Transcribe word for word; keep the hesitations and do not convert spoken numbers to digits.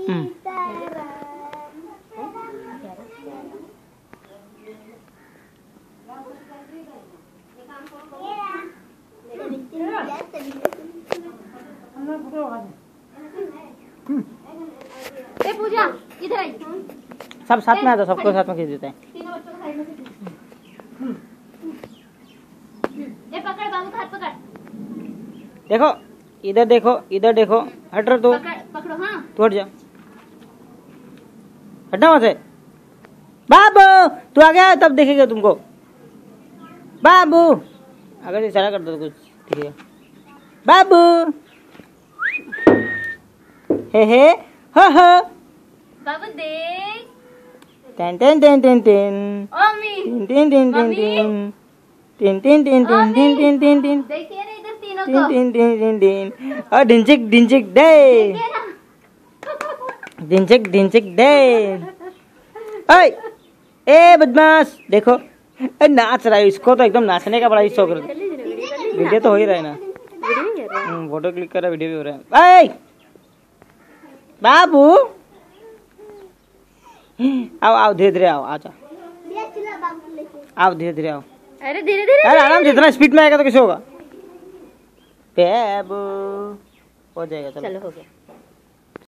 ए पूजा इधर आई। सब साथ में आ जाओ, सबको साथ में खींच देते हैं। तीनों बच्चों को साइड में से ए पकड़ बाबू का हाथ पकड़। देखो इधर देखो, इधर देखो। हट रहा तू, पकड़ पकड़ो। हाँ तू हट जा, हटना वहां से। बाबू तू आ गया तब देखेगा तुमको। बाबू अगर इशारा कर दो तो कुछ दिखेगा। बाबू हे हे हो हो। बाबू देख। Ten ten ten ten ten mummy ten ten ten ten ten ten ten ten ten ten ten ten देखिए ना इधर तीनों टेन को। टेन टेन टेन टेन और ढिंचिक ढिंचिक डे, देखिए ना। ढिंचिक ढिंचिक डे। ओए ए बदमाश देखो, ए नाच रहा है। इसको तो एकदम नाचने का बड़ा ही शौक है। वीडियो तो हो ही रहा है ना, फोटो क्लिक कर रहा, वीडियो भी हो रहा है। ए बाबू आओ आओ, धीरे धीरे आओ, आ जाओ, आओ धीरे धीरे आओ। अरे धीरे धीरे अरे आराम से, इतना स्पीड में आएगा तो कैसे होगा। बाबू हो जाएगा, चलो चलो हो गया।